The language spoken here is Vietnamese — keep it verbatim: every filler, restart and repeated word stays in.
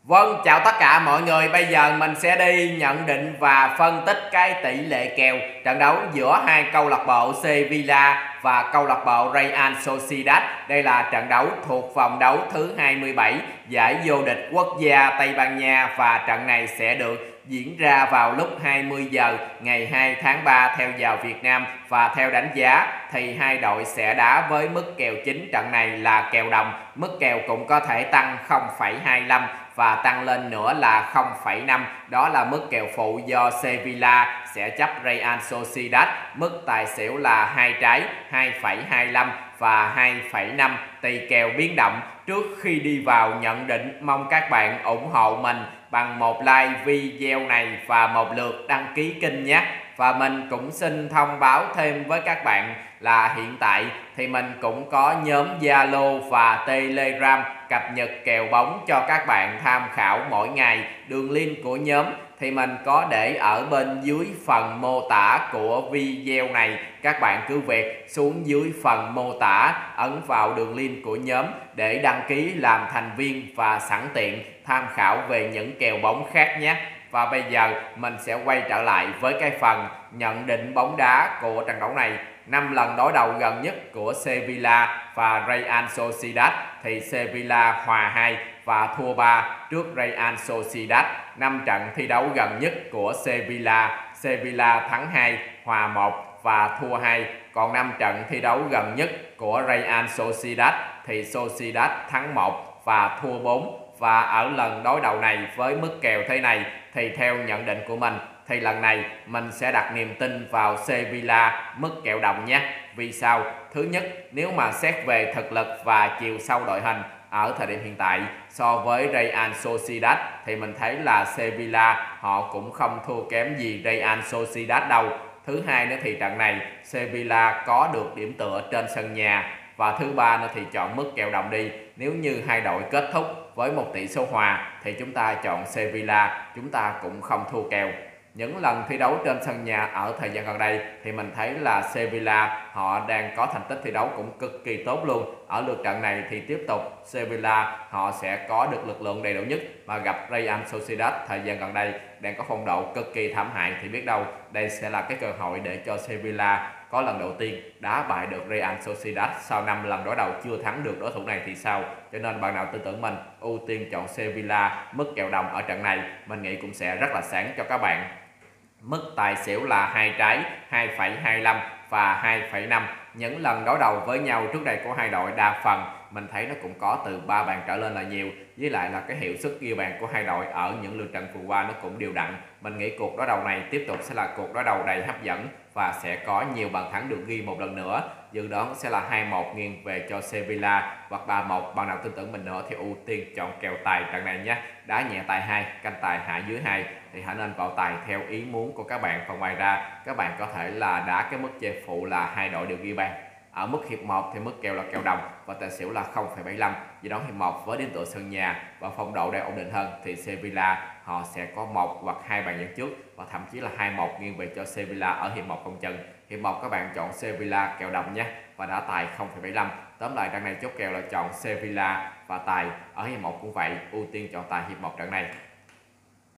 Vâng, chào tất cả mọi người. Bây giờ mình sẽ đi nhận định và phân tích cái tỷ lệ kèo trận đấu giữa hai câu lạc bộ Sevilla và câu lạc bộ Real Sociedad. Đây là trận đấu thuộc vòng đấu thứ hai mươi bảy giải vô địch quốc gia Tây Ban Nha và trận này sẽ được diễn ra vào lúc hai mươi giờ ngày hai tháng ba theo giờ Việt Nam, và theo đánh giá thì hai đội sẽ đá với mức kèo chính trận này là kèo đồng. Mức kèo cũng có thể tăng không phẩy hai lăm và tăng lên nữa là không phẩy năm. Đó là mức kèo phụ do Sevilla sẽ chấp Real Sociedad. Mức tài xỉu là hai trái hai phẩy hai lăm và hai phẩy năm, tùy kèo biến động. Trước khi đi vào nhận định, mong các bạn ủng hộ mình bằng một like video này và một lượt đăng ký kênh nhé. Và mình cũng xin thông báo thêm với các bạn là hiện tại thì mình cũng có nhóm Zalo và Telegram cập nhật kèo bóng cho các bạn tham khảo mỗi ngày. Đường link của nhóm thì mình có để ở bên dưới phần mô tả của video này. Các bạn cứ việc xuống dưới phần mô tả, ấn vào đường link của nhóm để đăng ký làm thành viên và sẵn tiện tham khảo về những kèo bóng khác nhé. Và bây giờ mình sẽ quay trở lại với cái phần nhận định bóng đá của trận đấu này. Năm lần đối đầu gần nhất của Sevilla và Real Sociedad thì Sevilla hòa hai và thua ba trước Real Sociedad. Năm trận thi đấu gần nhất của Sevilla, Sevilla thắng hai, hòa một và thua hai. Còn năm trận thi đấu gần nhất của Real Sociedad thì Sociedad thắng một và thua bốn. Và ở lần đối đầu này với mức kèo thế này thì theo nhận định của mình thì lần này mình sẽ đặt niềm tin vào Sevilla mức kèo đồng nhé. Vì sao? Thứ nhất, nếu mà xét về thực lực và chiều sâu đội hình ở thời điểm hiện tại so với Real Sociedad thì mình thấy là Sevilla họ cũng không thua kém gì Real Sociedad đâu. Thứ hai nữa thì trận này Sevilla có được điểm tựa trên sân nhà. Và thứ ba nữa thì chọn mức kèo đồng đi. Nếu như hai đội kết thúc với một tỷ số hòa thì chúng ta chọn Sevilla, chúng ta cũng không thua kèo. Những lần thi đấu trên sân nhà ở thời gian gần đây thì mình thấy là Sevilla họ đang có thành tích thi đấu cũng cực kỳ tốt luôn. Ở lượt trận này thì tiếp tục Sevilla họ sẽ có được lực lượng đầy đủ nhất, mà gặp Real Sociedad thời gian gần đây đang có phong độ cực kỳ thảm hại thì biết đâu đây sẽ là cái cơ hội để cho Sevilla có lần đầu tiên đá bại được Real Sociedad sau năm lần đối đầu chưa thắng được đối thủ này thì sao. Cho nên bạn nào tin tưởng mình ưu tiên chọn Sevilla mức kèo đồng ở trận này, mình nghĩ cũng sẽ rất là sáng cho các bạn. Mức tài xỉu là hai trái hai phẩy hai lăm và hai phẩy năm. Những lần đối đầu với nhau trước đây của hai đội đa phần mình thấy nó cũng có từ ba bàn trở lên là nhiều, với lại là cái hiệu suất ghi bàn của hai đội ở những lượt trận vừa qua nó cũng đều đặn. Mình nghĩ cuộc đối đầu này tiếp tục sẽ là cuộc đối đầu đầy hấp dẫn và sẽ có nhiều bàn thắng được ghi một lần nữa. Dự đoán sẽ là hai một nghiêng về cho Sevilla hoặc ba một. Bạn nào tin tưởng mình nữa thì ưu tiên chọn kèo tài trận này nhé. Đá nhẹ tài hai, canh tài hạ dưới hai thì hãy nên vào tài theo ý muốn của các bạn. Và ngoài ra các bạn có thể là đá cái mức chơi phụ là hai đội đều ghi bàn. Ở mức hiệp một thì mức kèo là kèo đồng và tài xỉu là không phẩy bảy lăm. Dự đoán hiệp một với điểm tựa sân nhà và phong độ đang ổn định hơn thì Sevilla họ sẽ có một hoặc hai bàn dẫn trước và thậm chí là hai một nghiêng về cho Sevilla ở hiệp một không chân. Hiệp một các bạn chọn Sevilla kèo đồng nhé và đá tài không phẩy bảy lăm. Tóm lại trận này chốt kèo là chọn Sevilla và tài. Ở hiệp một cũng vậy, ưu tiên chọn tài hiệp một trận này.